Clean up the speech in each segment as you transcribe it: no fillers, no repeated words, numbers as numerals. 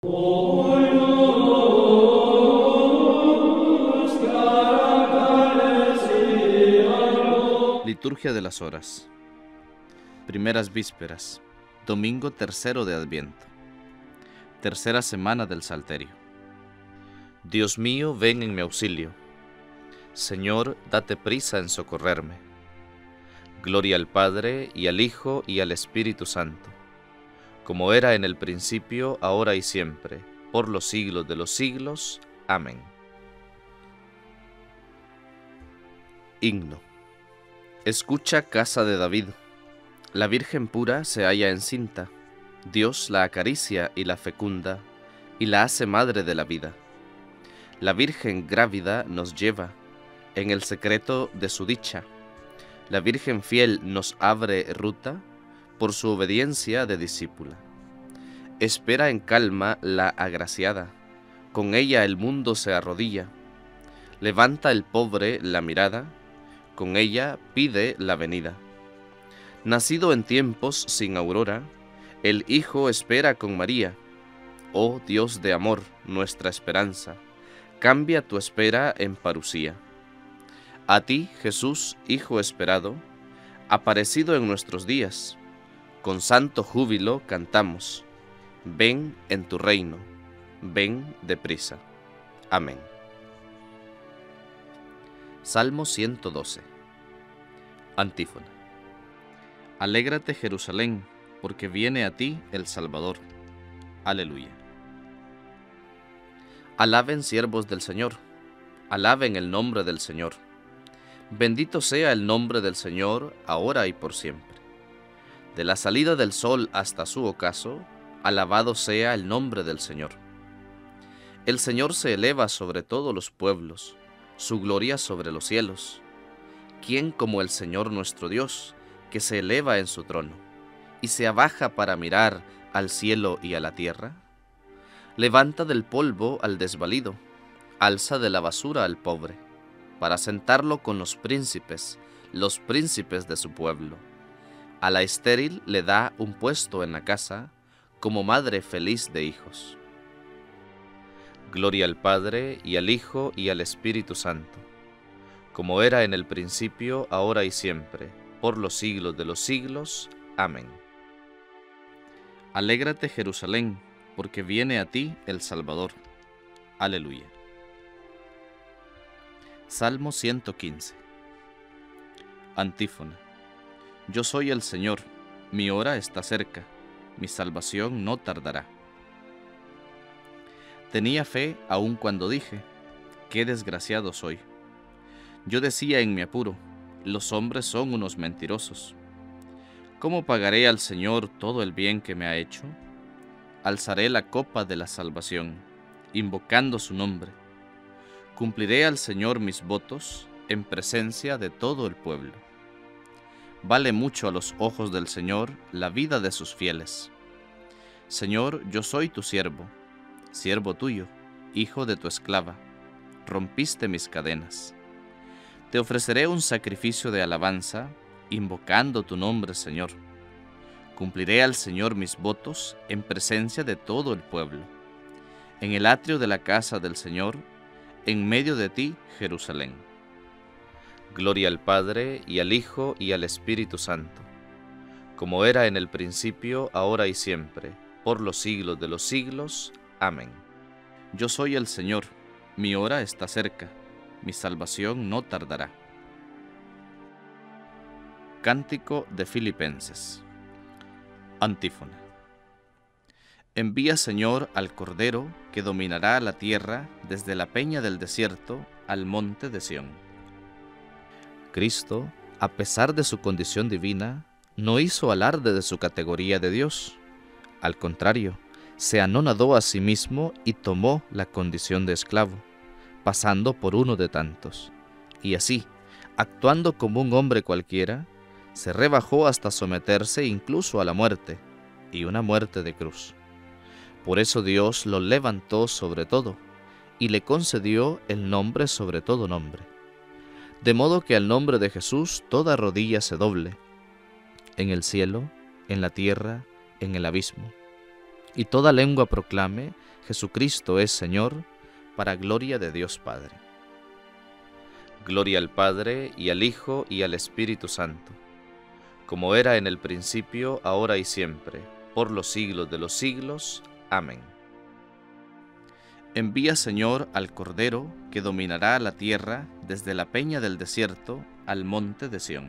Liturgia de las Horas. Primeras Vísperas. Domingo tercero de Adviento. Tercera semana del Salterio. Dios mío, ven en mi auxilio. Señor, date prisa en socorrerme. Gloria al Padre, y al Hijo, y al Espíritu Santo, como era en el principio, ahora y siempre, por los siglos de los siglos. Amén. Himno. Escucha, casa de David. La Virgen pura se halla encinta. Dios la acaricia y la fecunda, y la hace madre de la vida. La Virgen grávida nos lleva en el secreto de su dicha. La Virgen fiel nos abre ruta por su obediencia de discípula. Espera en calma la agraciada, con ella el mundo se arrodilla. Levanta el pobre la mirada, con ella pide la venida. Nacido en tiempos sin aurora, el Hijo espera con María. Oh Dios de amor, nuestra esperanza, cambia tu espera en parusía. A ti, Jesús, Hijo esperado, aparecido en nuestros días, con santo júbilo cantamos: ven en tu reino, ven deprisa. Amén. Salmo 112. Antífona. Alégrate, Jerusalén, porque viene a ti el Salvador. Aleluya. Alaben siervos del Señor, alaben el nombre del Señor. Bendito sea el nombre del Señor, ahora y por siempre. De la salida del sol hasta su ocaso, alabado sea el nombre del Señor. El Señor se eleva sobre todos los pueblos, su gloria sobre los cielos. ¿Quién como el Señor nuestro Dios, que se eleva en su trono, y se abaja para mirar al cielo y a la tierra? Levanta del polvo al desvalido, alza de la basura al pobre, para sentarlo con los príncipes de su pueblo. A la estéril le da un puesto en la casa, como madre feliz de hijos. Gloria al Padre, y al Hijo, y al Espíritu Santo, como era en el principio, ahora y siempre, por los siglos de los siglos. Amén. Alégrate, Jerusalén, porque viene a ti el Salvador. Aleluya. Salmo 115. Antífona. Yo soy el Señor, mi hora está cerca, mi salvación no tardará. Tenía fe aun cuando dije: qué desgraciado soy. Yo decía en mi apuro: los hombres son unos mentirosos. ¿Cómo pagaré al Señor todo el bien que me ha hecho? Alzaré la copa de la salvación, invocando su nombre. Cumpliré al Señor mis votos en presencia de todo el pueblo. Vale mucho a los ojos del Señor la vida de sus fieles. Señor, yo soy tu siervo, siervo tuyo, hijo de tu esclava. Rompiste mis cadenas. Te ofreceré un sacrificio de alabanza, invocando tu nombre, Señor. Cumpliré al Señor mis votos en presencia de todo el pueblo. En el atrio de la casa del Señor, en medio de ti, Jerusalén. Gloria al Padre, y al Hijo, y al Espíritu Santo, como era en el principio, ahora y siempre, por los siglos de los siglos. Amén. Yo soy el Señor, mi hora está cerca, mi salvación no tardará. Cántico de Filipenses. Antífona. Envía, Señor, al Cordero que dominará la tierra desde la peña del desierto al monte de Sión. Cristo, a pesar de su condición divina, no hizo alarde de su categoría de Dios. Al contrario, se anonadó a sí mismo y tomó la condición de esclavo, pasando por uno de tantos. Y así, actuando como un hombre cualquiera, se rebajó hasta someterse incluso a la muerte, y una muerte de cruz. Por eso Dios lo levantó sobre todo, y le concedió el nombre sobre todo nombre. De modo que al nombre de Jesús toda rodilla se doble, en el cielo, en la tierra, en el abismo. y toda lengua proclame: Jesucristo es Señor, para gloria de Dios Padre. Gloria al Padre, y al Hijo, y al Espíritu Santo, como era en el principio, ahora y siempre, por los siglos de los siglos. Amén. Envía, Señor, al Cordero, que dominará la tierra desde la peña del desierto al monte de Sión.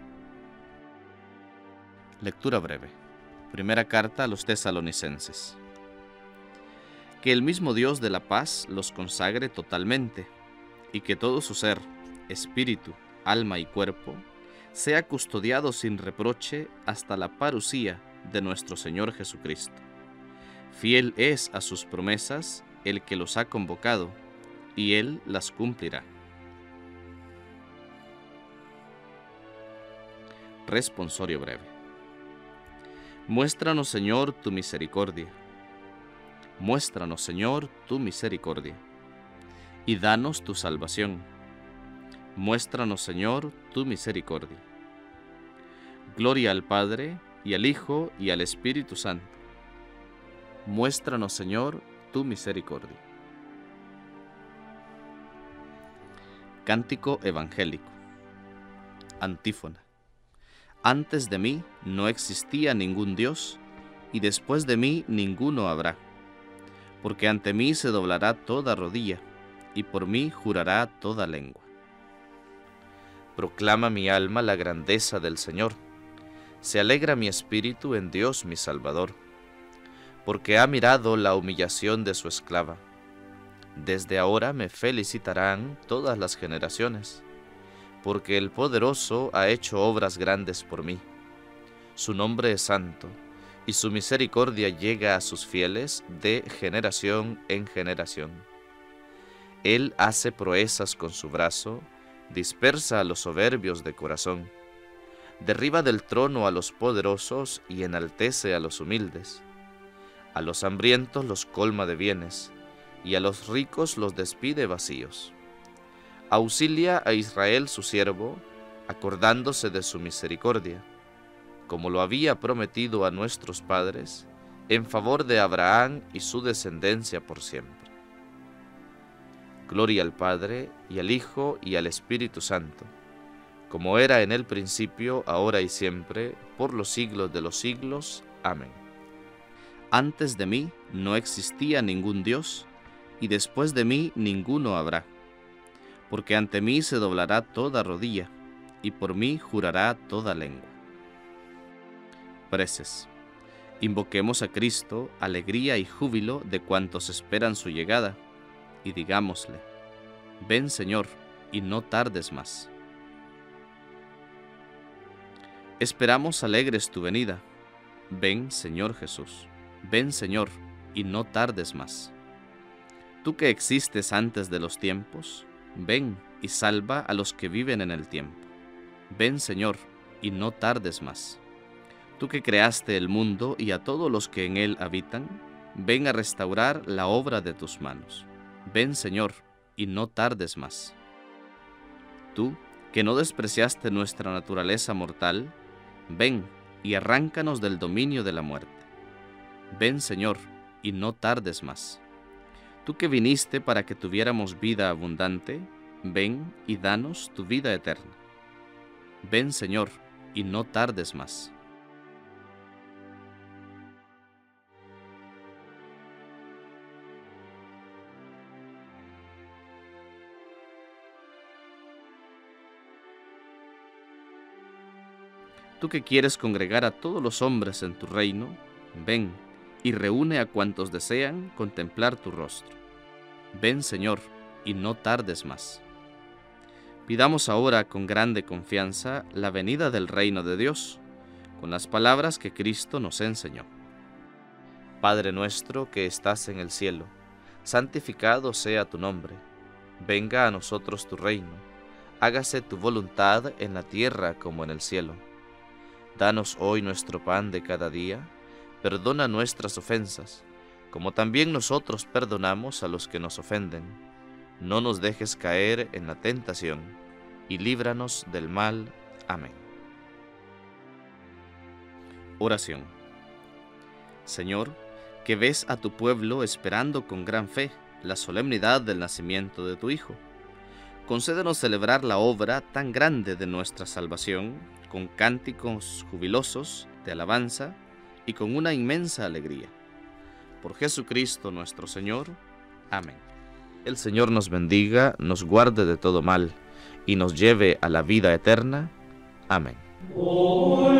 Lectura breve. Primera carta a los Tesalonicenses. Que el mismo Dios de la paz los consagre totalmente, y que todo su ser, espíritu, alma y cuerpo, sea custodiado sin reproche hasta la parusía de nuestro Señor Jesucristo. Fiel es a sus promesas el que los ha convocado, y Él las cumplirá. Responsorio breve. Muéstranos, Señor, tu misericordia. Muéstranos, Señor, tu misericordia, y danos tu salvación. Muéstranos, Señor, tu misericordia. Gloria al Padre, y al Hijo, y al Espíritu Santo. Muéstranos, Señor, tu misericordia. Cántico evangélico. Antífona. Antes de mí no existía ningún Dios, y después de mí ninguno habrá. Porque ante mí se doblará toda rodilla, y por mí jurará toda lengua. Proclama mi alma la grandeza del Señor. Se alegra mi espíritu en Dios mi Salvador, porque ha mirado la humillación de su esclava. Desde ahora me felicitarán todas las generaciones, porque el Poderoso ha hecho obras grandes por mí. Su nombre es santo, y su misericordia llega a sus fieles de generación en generación. Él hace proezas con su brazo, dispersa a los soberbios de corazón, derriba del trono a los poderosos y enaltece a los humildes. A los hambrientos los colma de bienes, y a los ricos los despide vacíos. Auxilia a Israel su siervo, acordándose de su misericordia, como lo había prometido a nuestros padres, en favor de Abraham y su descendencia por siempre. Gloria al Padre, y al Hijo, y al Espíritu Santo, como era en el principio, ahora y siempre, por los siglos de los siglos. Amén. Antes de mí no existía ningún Dios, y después de mí ninguno habrá. Porque ante mí se doblará toda rodilla, y por mí jurará toda lengua. Preces. Invoquemos a Cristo, alegría y júbilo de cuantos esperan su llegada, y digámosle: ven, Señor, y no tardes más. Esperamos alegres tu venida. Ven, Señor Jesús. Ven, Señor, y no tardes más. Tú que existes antes de los tiempos, ven y salva a los que viven en el tiempo. Ven, Señor, y no tardes más. Tú que creaste el mundo y a todos los que en él habitan, ven a restaurar la obra de tus manos. Ven, Señor, y no tardes más. Tú, que no despreciaste nuestra naturaleza mortal, ven y arráncanos del dominio de la muerte. Ven, Señor, y no tardes más. Tú que viniste para que tuviéramos vida abundante, ven y danos tu vida eterna. Ven, Señor, y no tardes más. Tú que quieres congregar a todos los hombres en tu reino, ven y reúne a cuantos desean contemplar tu rostro. Ven, Señor, y no tardes más. Pidamos ahora con grande confianza la venida del reino de Dios, con las palabras que Cristo nos enseñó. Padre nuestro que estás en el cielo, santificado sea tu nombre. Venga a nosotros tu reino. Hágase tu voluntad en la tierra como en el cielo. Danos hoy nuestro pan de cada día. Perdona nuestras ofensas, como también nosotros perdonamos a los que nos ofenden. No nos dejes caer en la tentación, y líbranos del mal. Amén. Oración. Señor, que ves a tu pueblo esperando con gran fe la solemnidad del nacimiento de tu Hijo. Concédenos celebrar la obra tan grande de nuestra salvación con cánticos jubilosos de alabanza y con una inmensa alegría. Por Jesucristo nuestro Señor. Amén. El Señor nos bendiga, nos guarde de todo mal y nos lleve a la vida eterna. Amén.